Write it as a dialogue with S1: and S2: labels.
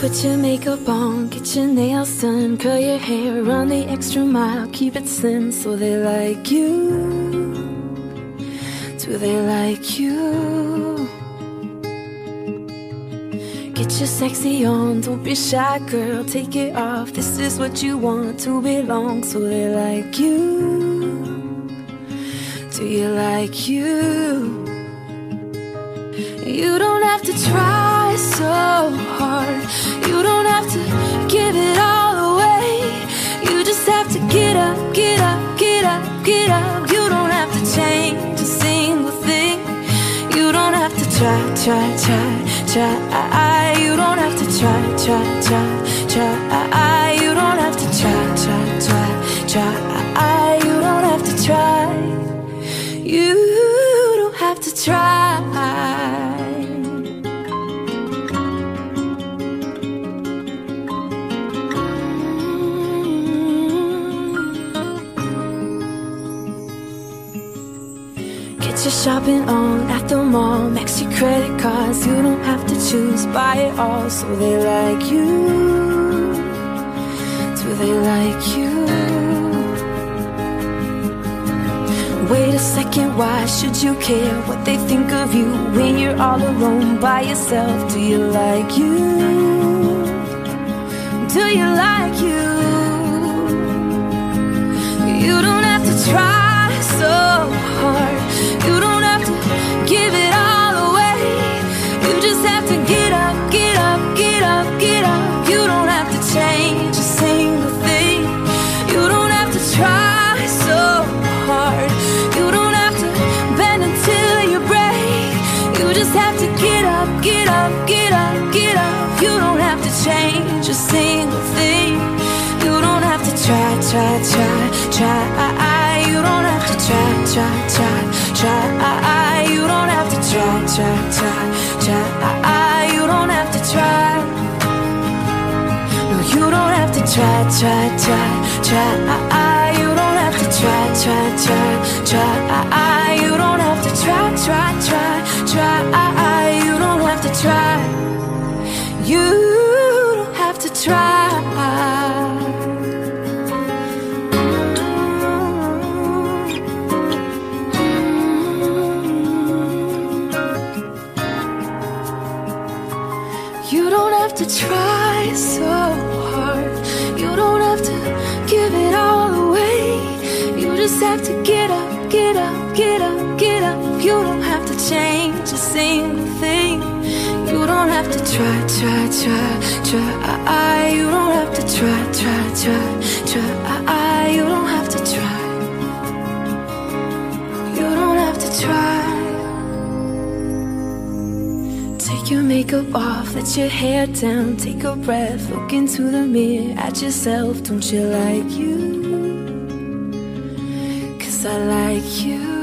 S1: Put your makeup on, get your nails done, curl your hair, run the extra mile, keep it slim so they like you. Do they like you? Get your sexy on, don't be shy girl, take it off. This is what you want, to belong, so they like you. Do you like you? You don't have to try so hard, you don't have to give it all away. You just have to get up, get up, get up, get up. You don't have to change a single thing. You don't have to try, try, try, try. You don't have to try, try, try, try. You don't have to try, try, try, try. You don't have to try. You don't have to try. Get your shopping on at the mall, max your credit cards. You don't have to choose, buy it all, so they like you. Do they like you? Wait a second, why should you care what they think of you when you're all alone by yourself? Do you like you? Do you like you? You don't have to try so hard, you don't have to give it all away. You just have to get up, get up, get up, get up. You don't have to change a single thing. You don't have to try so hard, you don't have to bend until you break. You just have to get up, get up, get up, get up. You don't have to change a single thing. You don't have to try, try, try, try. You don't have to try, try, try, try. You don't have to try, try, try, try. You don't have to try. No, you don't have to try, try, try, try. You don't have to try, try, try, try. You don't have to try, try, try, try. You don't have to try. You don't have to try. You don't have to try so hard, you don't have to give it all away. You just have to get up, get up, get up, get up. You don't have to change a single thing. You don't have to try, try, try, try. You don't have to try, try, try, try. You don't have to try. You don't have to try. Take your makeup off, let your hair down, take a breath, look into the mirror at yourself. Don't you like you? 'Cause I like you.